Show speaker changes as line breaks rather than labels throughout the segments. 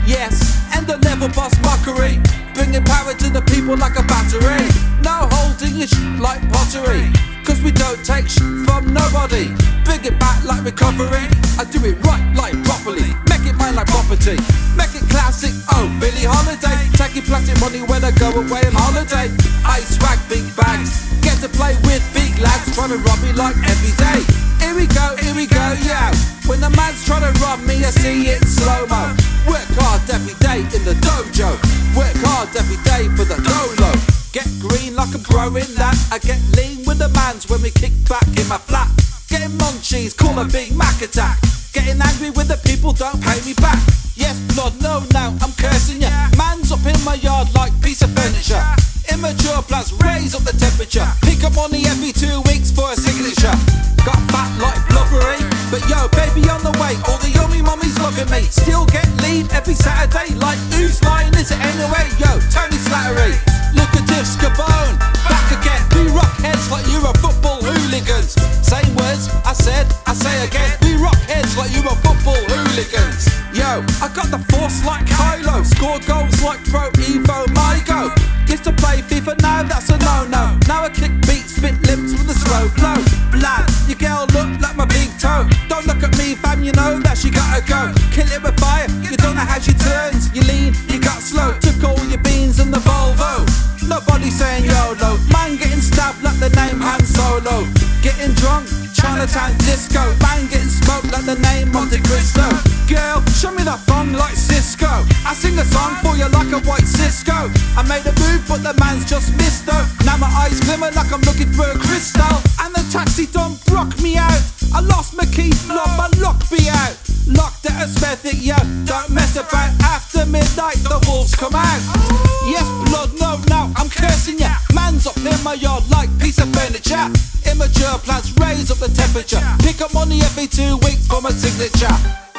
Yes, and the level boss mockery, bringing power to the people like a battery. No holding your like pottery, cause we don't take from nobody. Bring it back like recovery. I do it right like properly, make it mine like property, make it classic. Oh, Billie Holiday, taking plastic money when I go away on holiday. I swag big bags, get to play with big lads, trying to rob me like every day. Here we go, yeah. When the man's trying to rob me, I see it slow-mo. Work hard every day in the dojo, work hard every day for the dolo. Get green like I'm growing that. I get lean with the mans when we kick back in my flat. Getting munchies, call a Big Mac attack. Getting angry with the people, don't pay me back. Yes, blood, no, now I'm cursing ya. Man's up in my yard like piece of furniture. Immature plans, raise up the temperature. Pick up money every 2 weeks for a signature. Got fat like blubbery, but yo, baby on the way. All the yummy mummies loving me. Still get lead every Saturday. Like whose line is it anyway? Yo, Tony Slattery, Lucrative Skabone, back again. We rock heads like you're a football hooligans. Same words I said, I say again. We rock heads like you're a football hooligans. Yo, I got the force like Kylo, score goals like Pro Evo Mygo. Used to play FIFA, now that's a no-no. Now I kick beats, spit limbs with a slow flow. Lad, your girl look like my big toe. Don't look at me fam, you know that she gotta go. Kill it with fire, you don't know how she turns. You lean, you got slow, took all your beans and the Volvo. Nobody saying YOLO, man getting stabbed like the name Han Solo. Getting drunk, Chinatown disco. Man getting smoked like the name Monte Cristo. Girl, show me that thong like Cisco. I sing a song for you like a white Cisco. I made a move but the man's just missed though. Now my eyes glimmer like I'm looking for a crystal. And the taxi done broke me out. I lost my keys, blood, my lock be out. Locked at a Smethwick, yeah, don't mess about. After midnight the wolves come out. Yes, blood, no, I'm cursing ya. Man's up in my yard like piece of furniture. Immature plans, raise up the temperature. Pick up money every 2 weeks for my signature.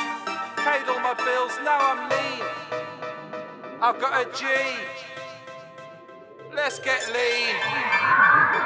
Paid all my bills, now I'm lean. I've got a G. Let's get lean.